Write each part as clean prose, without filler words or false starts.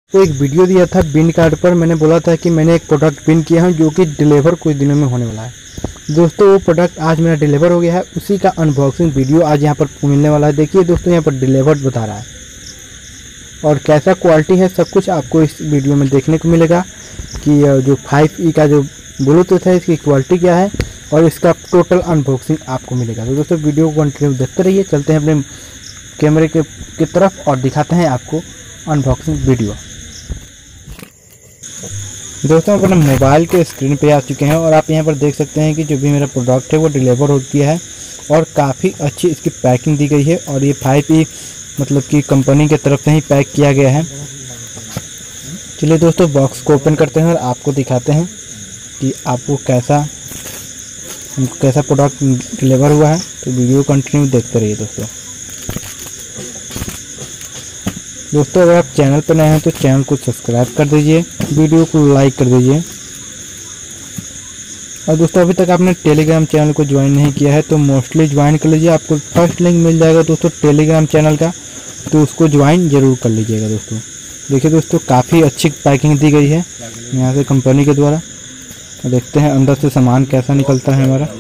तो एक वीडियो दिया था बिन कार्ड पर, मैंने बोला था कि मैंने एक प्रोडक्ट बिन किया हूँ जो कि डिलीवर कुछ दिनों में होने वाला है। दोस्तों वो प्रोडक्ट आज मेरा डिलीवर हो गया है, उसी का अनबॉक्सिंग वीडियो आज यहाँ पर मिलने वाला है। देखिए दोस्तों यहाँ पर डिलीवर्ड बता रहा है और कैसा क्वालिटी है सब कुछ आपको इस वीडियो में देखने को मिलेगा कि जो 5E का जो ब्लूटूथ है इसकी क्वालिटी क्या है और इसका टोटल अनबॉक्सिंग आपको मिलेगा। तो दोस्तों वीडियो को कंटिन्यू देखते रहिए। चलते हैं अपने कैमरे की तरफ और दिखाते हैं आपको अनबॉक्सिंग वीडियो। दोस्तों अपने मोबाइल के स्क्रीन पे आ चुके हैं और आप यहाँ पर देख सकते हैं कि जो भी मेरा प्रोडक्ट है वो डिलीवर हो गया है और काफ़ी अच्छी इसकी पैकिंग दी गई है और ये 5E मतलब कि कंपनी के तरफ से ही पैक किया गया है। चलिए दोस्तों बॉक्स को ओपन करते हैं और आपको दिखाते हैं कि आपको कैसा प्रोडक्ट डिलीवर हुआ है। तो वीडियो कंटिन्यू देखते रहिए दोस्तों अगर आप चैनल पर नए हैं तो चैनल को सब्सक्राइब कर दीजिए, वीडियो को लाइक कर दीजिए और दोस्तों अभी तक आपने टेलीग्राम चैनल को ज्वाइन नहीं किया है तो मोस्टली ज्वाइन कर लीजिए। आपको फर्स्ट लिंक मिल जाएगा दोस्तों टेलीग्राम चैनल का, तो उसको ज्वाइन जरूर कर लीजिएगा दोस्तों। देखिए दोस्तों काफ़ी अच्छी पैकिंग दी गई है यहाँ से कंपनी के द्वारा। देखते हैं अंदर से सामान कैसा निकलता है हमारा।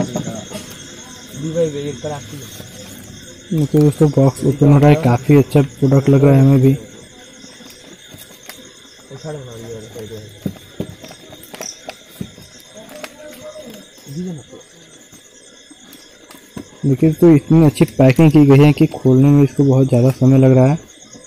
देखिए दोस्तों बॉक्स ओपन हो रहा है, काफ़ी अच्छा प्रोडक्ट लग रहा है हमें भी। देखिए तो इतनी अच्छी पैकिंग की गई है कि खोलने में इसको बहुत ज़्यादा समय लग रहा है।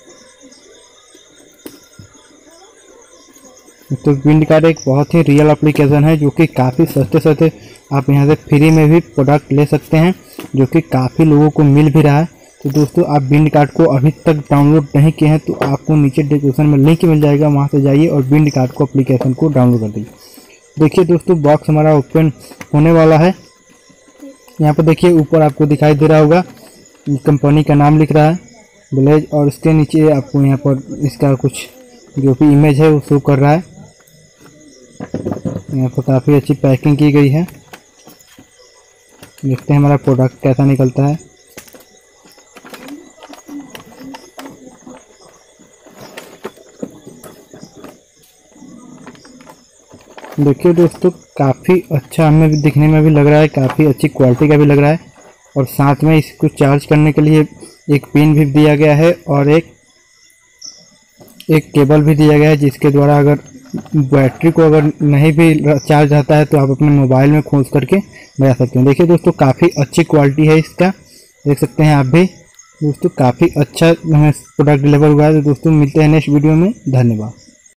तो विंड कार्ड एक बहुत ही रियल एप्लीकेशन है जो कि काफ़ी सस्ते आप यहाँ से फ्री में भी प्रोडक्ट ले सकते हैं, जो कि काफ़ी लोगों को मिल भी रहा है। तो दोस्तों आप विंड कार्ड को अभी तक डाउनलोड नहीं किए हैं तो आपको नीचे डिस्क्रिप्शन में लिंक मिल जाएगा, वहाँ से जाइए और विंड कार्ड को एप्लीकेशन को डाउनलोड कर दीजिए। देखिए दोस्तों बॉक्स हमारा ओपन होने वाला है। यहाँ पर देखिए ऊपर आपको दिखाई दे रहा होगा कंपनी का नाम लिख रहा है ब्लेज, और इसके नीचे आपको यहाँ पर इसका कुछ जो भी इमेज है वो शो कर रहा है। यहाँ पर काफ़ी अच्छी पैकिंग की गई है। देखते हैं हमारा प्रोडक्ट कैसा निकलता है। देखिए दोस्तों काफ़ी अच्छा हमें भी दिखने में भी लग रहा है, काफ़ी अच्छी क्वालिटी का भी लग रहा है और साथ में इसको चार्ज करने के लिए एक पिन भी दिया गया है और एक केबल भी दिया गया है, जिसके द्वारा अगर बैटरी को अगर नहीं भी चार्ज आता है तो आप अपने मोबाइल में खोज करके लगा सकते हैं। देखिए दोस्तों काफ़ी अच्छी क्वालिटी है इसका, देख सकते हैं आप भी। दोस्तों काफ़ी अच्छा हमें प्रोडक्ट डिलीवर हुआ है। तो दोस्तों मिलते हैं नेक्स्ट वीडियो में, धन्यवाद।